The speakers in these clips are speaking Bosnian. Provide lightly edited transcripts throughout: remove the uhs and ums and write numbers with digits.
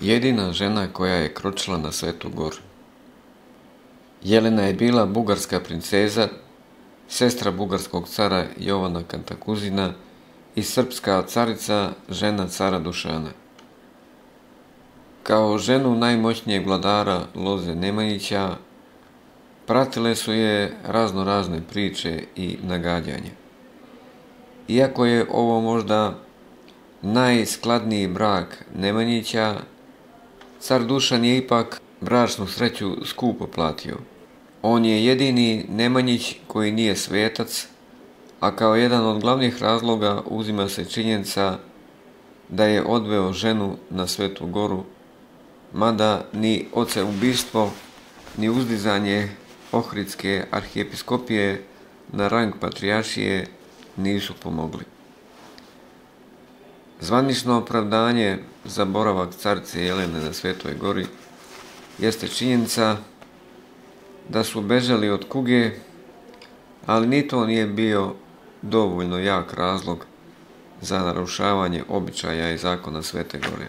Jedina žena koja je kročila na Svetu goru. Jelena je bila bugarska princeza, sestra bugarskog cara Jovana Kantakuzina i srpska carica, žena cara Dušana. Kao ženu najmoćnijeg vladara Loze Nemanjića pratile su je razne priče i nagađanja. Iako je ovo možda najskladniji brak Nemanjića, car Dušan je ipak bračnu sreću skupo platio. On je jedini Nemanjić koji nije svetac, a kao jedan od glavnih razloga uzima se činjenica da je odveo ženu na Svetu goru, mada ni očeubistvo ni uzdizanje Ohridske arhijepiskopije na rang patrijaršije nisu pomogli. Zvanično opravdanje za boravak carice Jelene na Svetoj gori jeste činjenica da su bežali od kuge, ali ni to nije bio dovoljno jak razlog za narušavanje običaja i zakona Svete gore.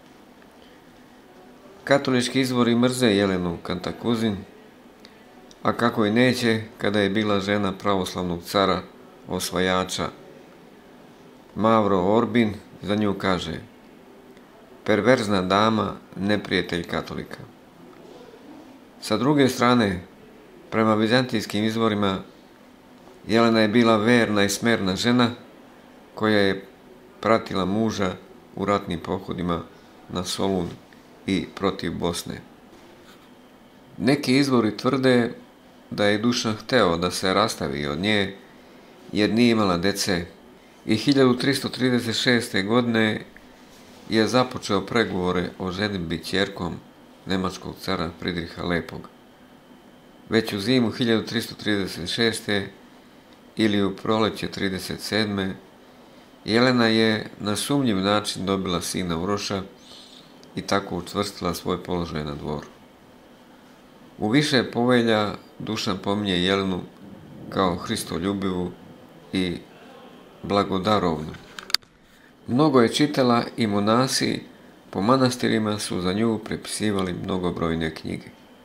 Katolički izvori mrze Jelenu Kantakuzin, a kako i neće kada je bila žena pravoslavnog cara osvajača. Mavro Orbin za nju kaže: perverzna dama, neprijatelj katolika. Sa druge strane, prema vizantijskim izvorima, Jelena je bila verna i smerna žena koja je pratila muža u ratnim pohodima na Solun i protiv Bosne. Neki izvori tvrde da je Dušan hteo da se rastavi od nje jer nije imala dece i 1336. godine je započeo pregovore o ženidbi ćerkom nemačkog cara Fridriha Lepog. Već u zimu 1336. ili u proleće 37. Jelena je na sumnjiv način dobila sina Uroša i tako učvrstila svoj položaj na dvoru. U više povelja Dušan pominje Jelenu kao hristoljubivu i blagodarovnu. Mnogo je čitala i monasi po manastirima su za nju prepisivali mnogobrojne knjige.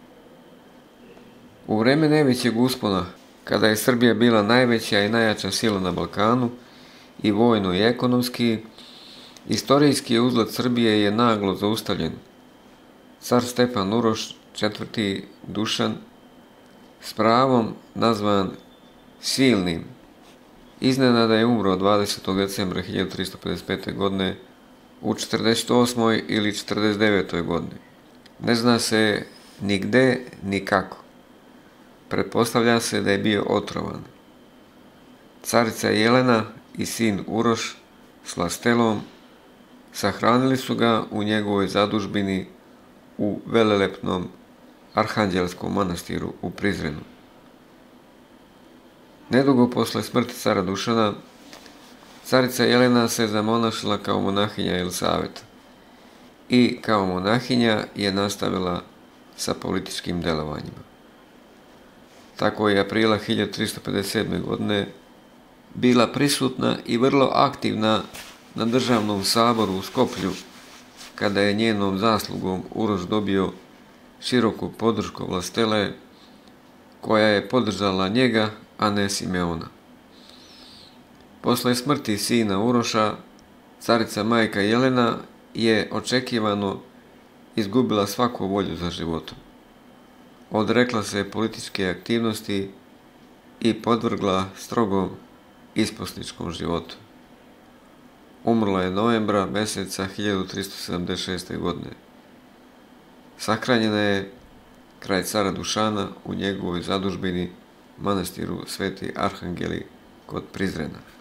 U vreme najvećeg uspona, kada je Srbija bila najveća i najjača sila na Balkanu, i vojno i ekonomski, istorijski uzlet Srbije je naglo zaustavljen. Car Stefan Uroš IV. Dušan, s pravom nazvan Silnim, iznenada je umro 20. decembra 1355. godine u 48. ili 49. godini. Ne zna se ni gde ni kako. Pretpostavlja se da je bio otrovan. Carica Jelena i sin Uroš s Lastelom sahranili su ga u njegovoj zadužbini u velelepnom Arhanđelskom manastiru u Prizrenu. Nedugo posle smrti cara Dušana, carica Jelena se zamonašila kao monahinja Jelisaveta i kao monahinja je nastavila sa političkim delovanjima. Tako je aprila 1357. godine bila prisutna i vrlo aktivna na državnom saboru u Skoplju, kada je njenom zaslugom Uroš dobio široku podršku Vlastele, koja je podržala njega, a ne Simeona. Posle smrti sina Uroša, carica majka Jelena je očekivano izgubila svaku volju za životom. Odrekla se političke aktivnosti i podvrgla strogom isposničkom životu. Umrla je novembra meseca 1376. godine. Sahranjena je kraj cara Dušana u njegovoj zadužbini manastiru Sveti Arhangeli kod Prizrena.